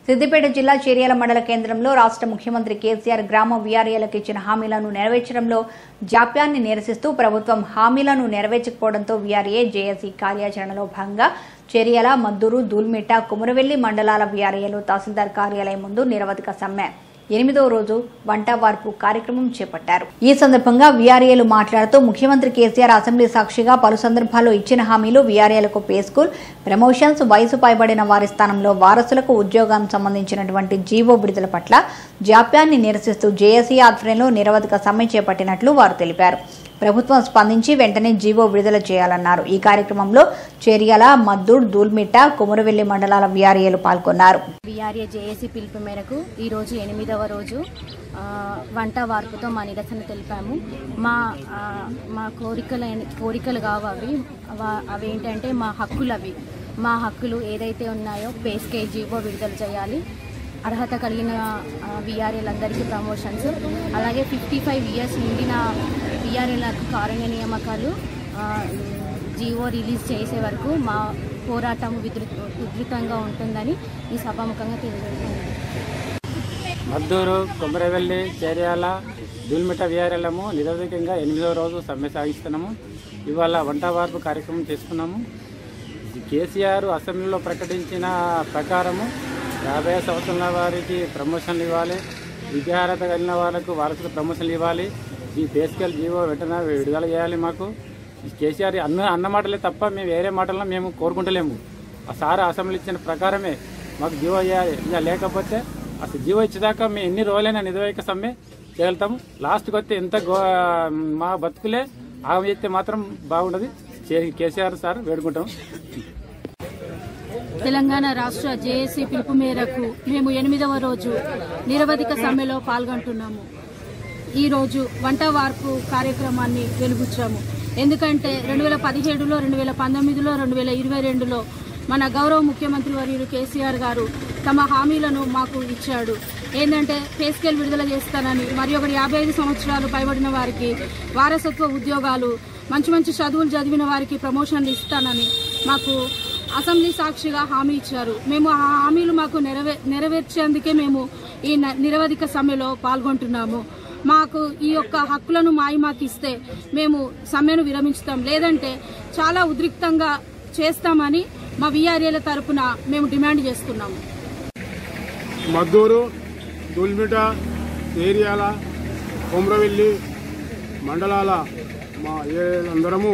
సిద్దిపేట జిల్లా చేర్యాల మండల కేంద్రంలో రాష్ట్ర ముఖ్యమంత్రి కేసీఆర్ గ్రామ వీఆర్ఏలకు ఇచ్చిన హామీలను నెరవేర్చడంలో జాప్యాన్ని నిరసిస్తూ ప్రభుత్వం హామీలను నెరవేర్చకపోవడంతో వీఆర్ఏ జేఏసీ కార్యాచరణలో భాగంగా చేర్యాల, మద్దూరు, దూల్మిట్ట, కుమరవెల్లి మండలాల వీఆర్ఏలు తహసీల్దార్ కార్యాలయం ముందు నిరవధిక సమ్మె 8వ రోజు వంట వార్పు కార్యక్రమం చేపట్టారు. ఈ సందర్భంగా వీఆర్ఏలు మాట్లాడుతూ ముఖ్యమంత్రి కేసీఆర్ అసెంబ్లీ సాక్షిగా పలు సందర్భాల్లో ఇచ్చిన హామీలు వీఆర్ఏలకు పే స్కూల్, ప్రమోషన్స్, వయసు పైబడిన వారి స్థానంలో వారసులకు ఉద్యోగానికి సంబంధించినటువంటి జీవో విడుదల పట్ల జాప్యాన్ని నిరసిస్తూ జేఏసీ ఆధ్వర్యంలో నిరవధిక సమ్మె చేపట్టినట్లు వారు తెలిపారు. ప్రభుత్వం స్పందించి వెంటనే జీవో విడుదల చేయాలన్నారు. ఈ కార్యక్రమంలో చేర్యాల, మద్దూర్, దూల్మిట్ట, కుమరవెల్లి మండలాల వీఆర్ఏలు పాల్గొన్నారు. వీఆర్ఏ జేఏసీ పిలుపు మేరకు ఈరోజు 8వ రోజు వంట వార్పుతో మా నిరసన తెలిపాము. మా కోరికలు కావవి అవేంటంటే మా హక్కులు ఏదైతే ఉన్నాయో పే స్కేల్ జీవో విడుదల చేయాలి. అర్హత కలిగిన వీఆర్ఏలందరికీ ప్రమోషన్స్, అలాగే 55 ఇయర్స్ నిండిన వీఆర్ఏలకు కారుణ్య నియామకాలు జీవో రిలీజ్ చేసే వరకు మా పోరాటం ఉధృతంగా ఉంటుందని ఈ సభాముఖంగా తెలియజేస్తుంది. మద్దూరు, కొమరవెల్లి, చేర్యాల, దూల్మిట్ట వీఆర్ఏలము నిరవధికంగా 8వ రోజు సమ్మె సాగిస్తున్నాము. ఇవాళ వంట వార్పు కార్యక్రమం చేసుకున్నాము. కేసీఆర్ అసెంబ్లీలో ప్రకటించిన ప్రకారము 50 సంవత్సరాల వారికి ప్రమోషన్లు ఇవ్వాలి, విద్యార్హత కలిగిన వాళ్ళకు వారసులకు ప్రమోషన్లు ఇవ్వాలి, ఈ పే స్కేల్ జీవో వెంటనే విడుదల చేయాలి. మాకు కేసీఆర్ అన్న మాటలే తప్ప మేము వేరే మాటలను మేము కోరుకుంటలేము. ఆ సార్ అసెంబ్లీ ఇచ్చిన ప్రకారమే మాకు జీవో చేయాలి. ఇంకా లేకపోతే అసలు జీవో ఇచ్చేదాకా మేము ఎన్ని రోజులైనా నిరవధిక సమ్మె చేయగలుగుతాము. లాస్ట్కి వస్తే ఎంత మా బతుకులే ఆగం చేస్తే మాత్రం బాగుండదు. కేసీఆర్ సార్ వేడుకుంటాం. తెలంగాణ రాష్ట్ర జేఏసీ పిలుపు మేరకు మేము 8వ రోజు నిరవధిక సమ్మెలో పాల్గొంటున్నాము. ఈరోజు వంట వార్పు కార్యక్రమాన్ని వెలుగుచ్చాము. ఎందుకంటే 2017లో, 2019లో, 2022లో మన గౌరవ ముఖ్యమంత్రి వర్యులు కేసీఆర్ గారు తమ హామీలను మాకు ఇచ్చాడు. ఏంటంటే పే స్కేల్ విడుదల చేస్తానని, మరి ఒకటి 55 సంవత్సరాలు పైబడిన వారికి వారసత్వ ఉద్యోగాలు, మంచి చదువులు చదివిన వారికి ప్రమోషన్లు ఇస్తానని మాకు అసెంబ్లీ సాక్షిగా హామీ ఇచ్చారు. మేము ఆ హామీలు మాకు నెరవేర్చేందుకే మేము ఈ నిరవధిక సమ్మెలో పాల్గొంటున్నాము. మాకు ఈ యొక్క హక్కులను మాకు ఇస్తే మేము సమ్మెను విరమించుతాం, లేదంటే చాలా ఉద్రిక్తంగా చేస్తామని మా వీఆర్ఏల తరపున మేము డిమాండ్ చేస్తున్నాము. మద్దూరు, దూల్మిట్ట, చేర్యాల, కొమరవెల్లి మండలాల మా అందరము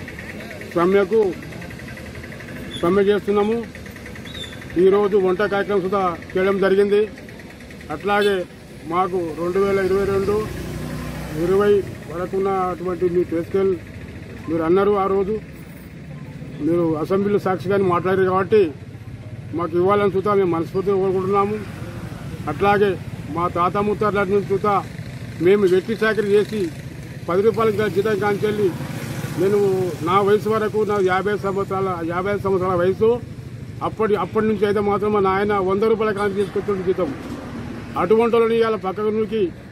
సమ్మె చేస్తున్నాము. ఈరోజు వంట కార్యక్రమం సుధా చేయడం జరిగింది. అట్లాగే మాకు 2022, 20 వరకున్నటువంటి మీ పే స్కేల్ మీరు అన్నారు. ఆ రోజు మీరు అసెంబ్లీలో సాక్షిగానే మాట్లాడారు కాబట్టి మాకు ఇవ్వాలని చూతా మేము మనస్ఫూర్తిగా కోరుకుంటున్నాము. అట్లాగే మా తాత ముత్తార్ల నుంచి చూతా మేము వెట్టి చాకరీ చేసి 10 రూపాయల జీతం కాంచెల్లి నేను నా వయసు వరకు నా 50 సంవత్సరాల వయసు అప్పటి నుంచి అయితే మాత్రం మా నాయన 100 రూపాయల కాంచి తీసుకొచ్చిన జీతం. అటువంటి వాళ్ళని ఇవాళ పక్కకు నూకి